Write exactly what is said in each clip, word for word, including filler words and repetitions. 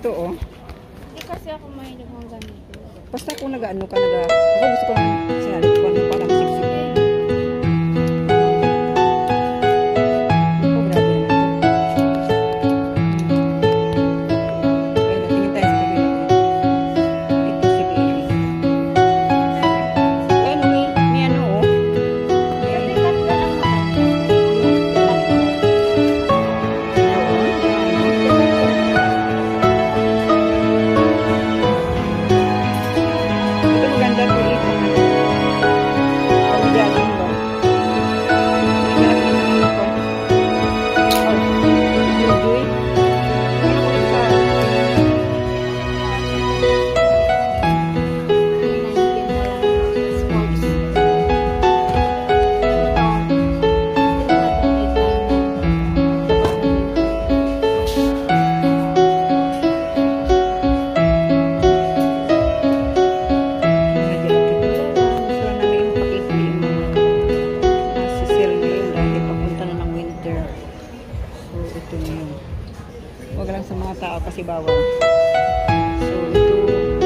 ito, oh. Hindi kasi ako mahilig ng ganito. Basta kung nag-ano ka, nag ako gusto ko lang sinabi ko ano parang siksik. Huwag lang sa mga tao kasi bawal. So, ito.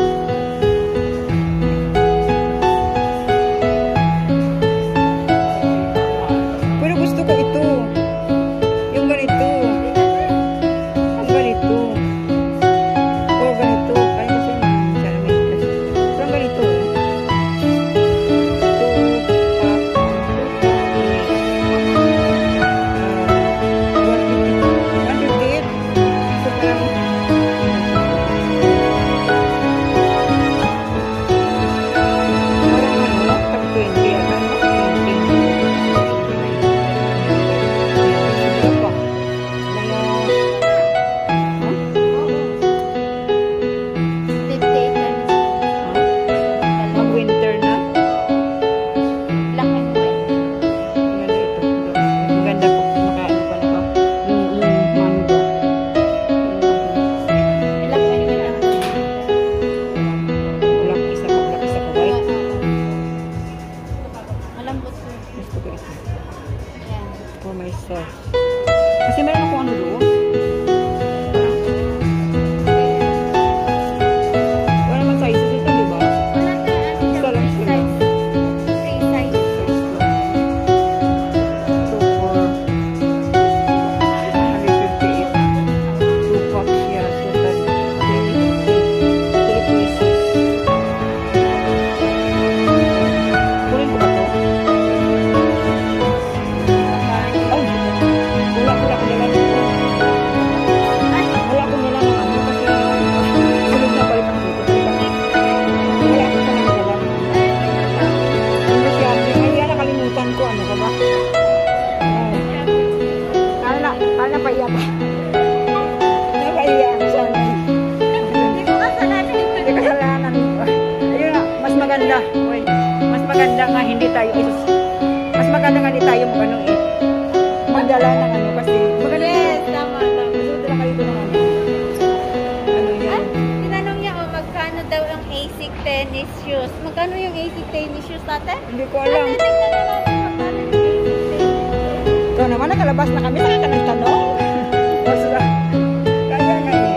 Pero gusto ko ito. Yung ganito. Ang ganito. O, ganito. Kaya kasi naman. Pero ang ganito. For myself. Kasi meron ako ano doon. Wala naman sizes ito, di ba? Isa lang sila. Three sizes. So, for one fifty-eight. Two packs siya. So, three pieces. Kunin ko ba ito? Napaiyak ka. Napaiyak ako sa amin. Hindi ko kasalanan. Hindi kasalanan. Ayun na, mas maganda. Uy, mas maganda nga hindi tayo is, mas maganda nga hindi tayo magano eh. Magdala ng ano kasi. Maganda. Yes, tama, tama. Magdala kayo doon ng ano. Ano yan? At tinanong niya oh, magkano daw ang ASIC tennis shoes. Magkano yung ASIC tennis shoes natin? Hindi ko alam. Ate, tignan na natin magkano yung ASIC tennis shoes. Ito naman, nakalabas na kami. Saka ka nagtanong. Basta, kaya nga eh.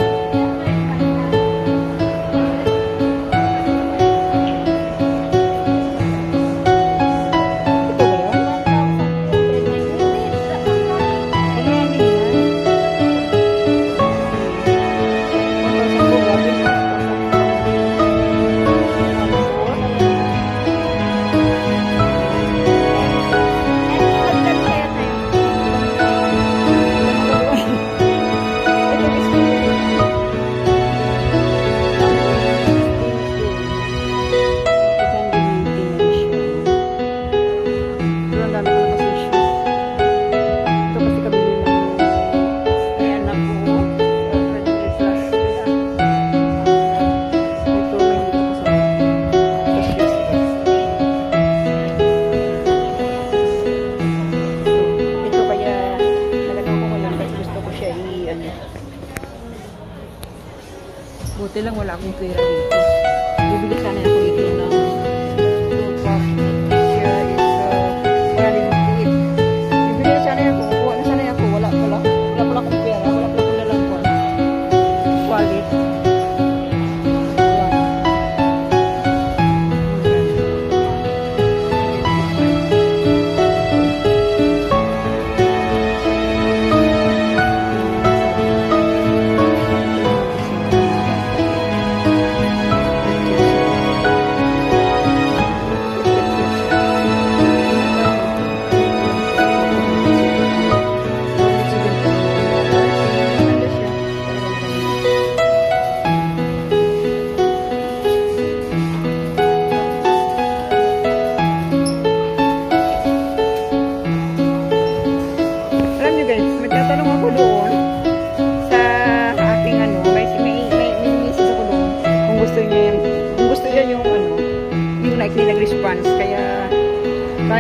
Buti lang wala akong pera dito. Bibili sana ako dito ng two pack. Here is uh, one fifty-eight. Bibili sana ako. Kuha na sana ako. Wala pala. Wala pala akong pera. Wala pala akong dalang ko. Quality.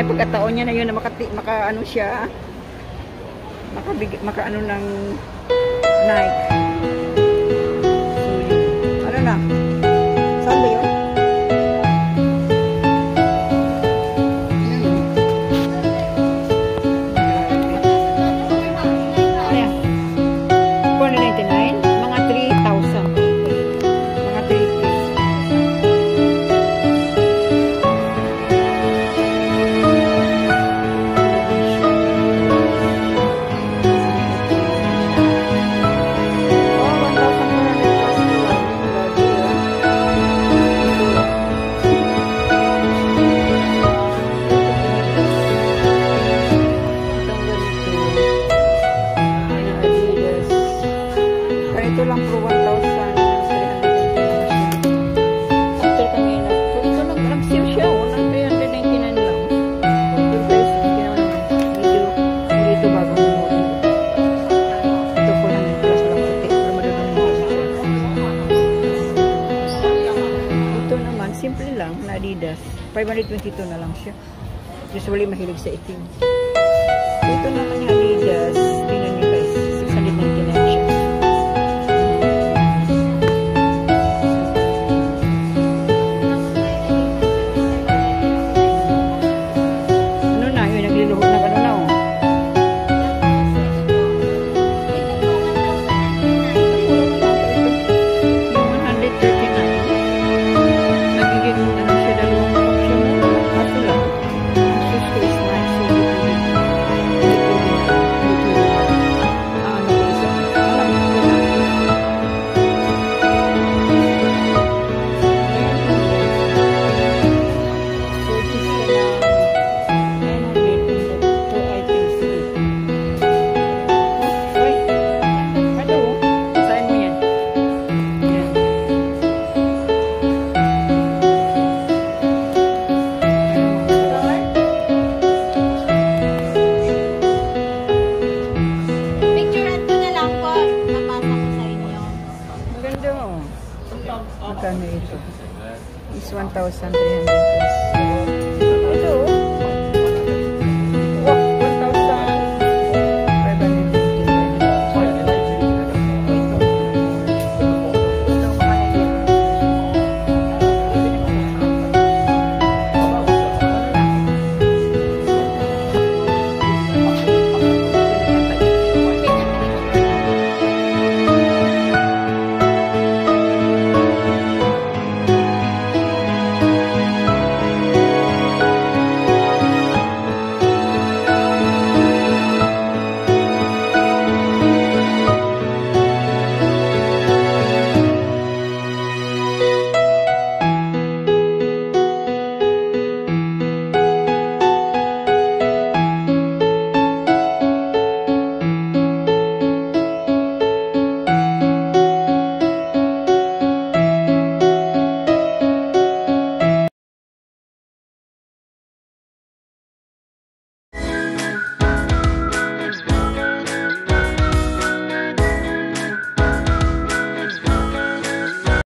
pagkataon niya na yun na makati, maka ano siya, makabig, maka ano ng Nike. So, yun. Ano na? Saan ba yun? Ayan. four ninety-nine? Mga three thousand. Mga three K. Ito lang pro one thousand three hundred. After kami na, so ito lang, nag-sale siya, oh, ng three hundred ninety-nine lang. Yung price, hindi naman, medyo, hindi ito bagong model. Ito po lang, plus lang puti, pero madagdag naman siya. Ito naman, simple lang, na Adidas. five hundred twenty-two na lang siya. Usually, mahilig sa itim. Ito naman yung Adidas, tingnan nyo guys, six hundred ninety-nine siya. Magkano ito? Is one thousand three hundred plus.